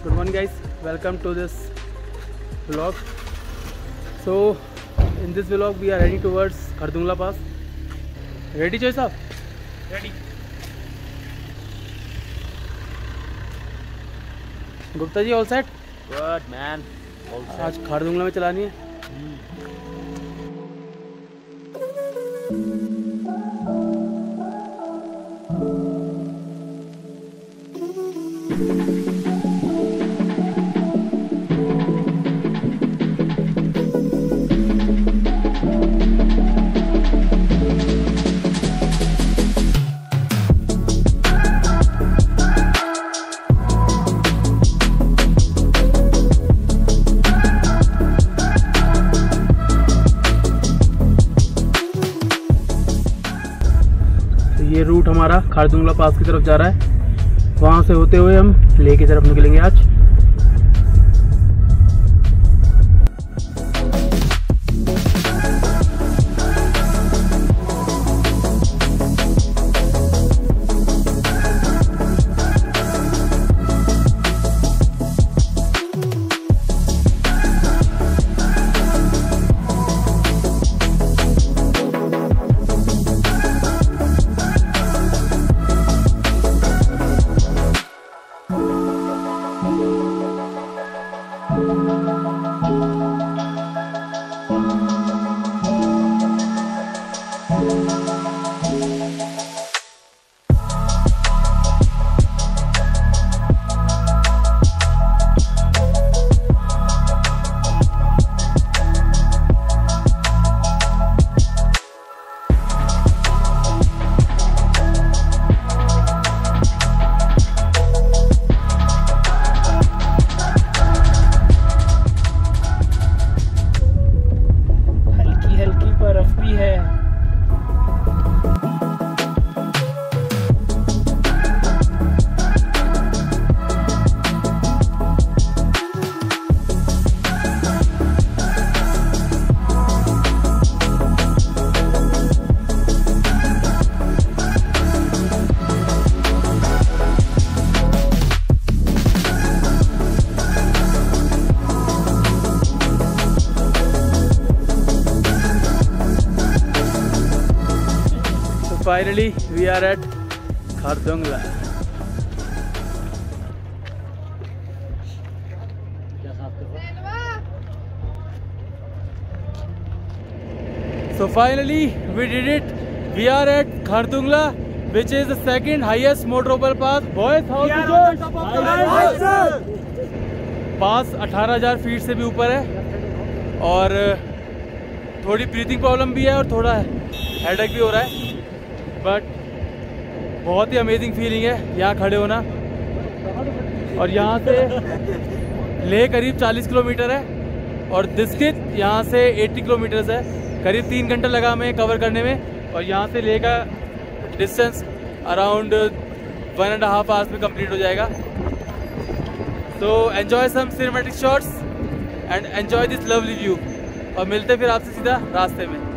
Good morning guys, welcome to this vlog. So in this vlog we are heading towards Khardung pass. Ready Joy sir? Ready. Gupta ji all set? Good man. All set. आज खारदुंगला में चलानी है। ये root हमारा खारदुंगला पास की तरफ जा रहा है, वहाँ से होते हुए हम लेह की तरफ निकलेंगे आज। Finally, we are at Khardung. So finally, we did it. We are at Khardung, which is the second highest motorable pass. Boys, how is it? Pass 18,000 feet से भी ऊपर है और थोड़ी ब्रीथिंग प्रॉब्लम भी है और थोड़ा हेडेक भी हो रहा है, बट बहुत ही अमेजिंग फीलिंग है यहाँ खड़े होना। और यहाँ से लेह करीब 40 किलोमीटर है और दिस्कित यहाँ से 80 किलोमीटर है। करीब 3 घंटे लगा हमें कवर करने में और यहाँ से लेह का डिस्टेंस अराउंड 1.5 आवर्स में कंप्लीट हो जाएगा। तो enjoy some cinematic shots and enjoy this lovely view और मिलते फिर आपसे सीधा रास्ते में।